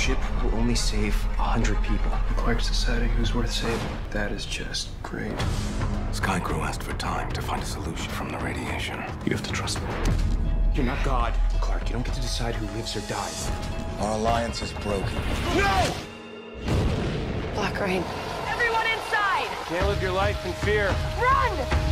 ship will only save 100 people. Clark's deciding who's worth saving. That is just great. Sky Crew asked for time to find a solution from the radiation. You have to trust me. You're not God, Clark. You don't get to decide who lives or dies. Our alliance is broken. No! Black Rain. Everyone inside! Can't live your life in fear. Run!